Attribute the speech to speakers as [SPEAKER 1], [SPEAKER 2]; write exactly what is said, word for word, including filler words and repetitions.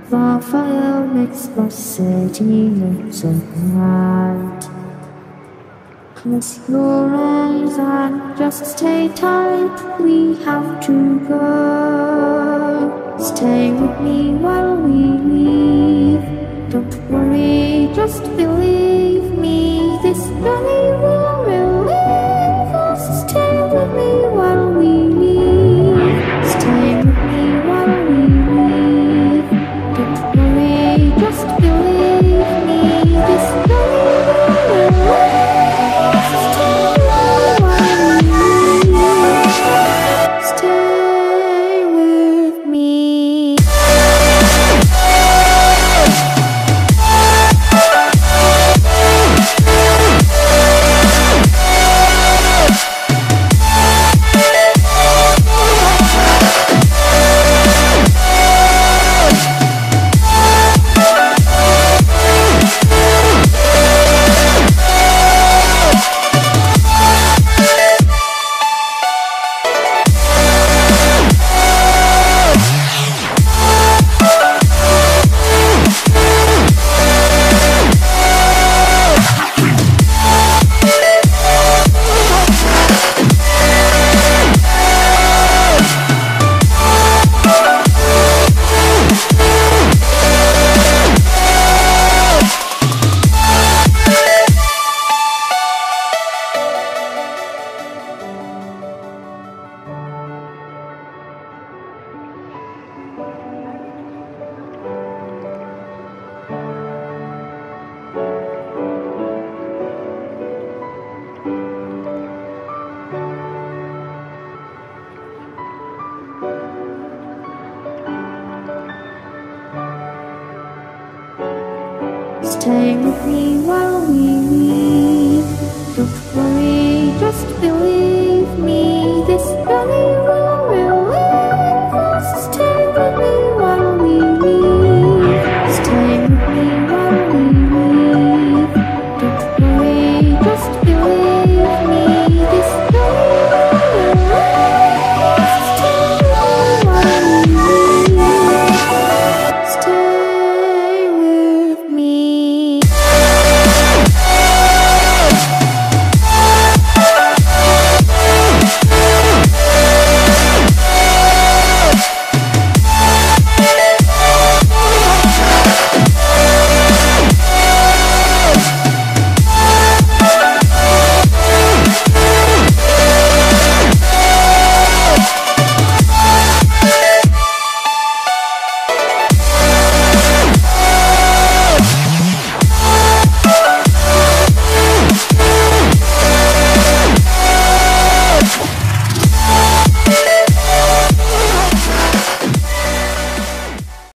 [SPEAKER 1] The fire makes the city look so bright. Close your eyes and just stay tight. We have to go. Stay with me while we leave. Don't worry, just believe me. This journey will relieve us. Stay with me while we leave. Stay with me while we leave. Don't worry, just believe me. This journey will relieve us. Stay while we leave. Stay with me. Stay with me while we leave.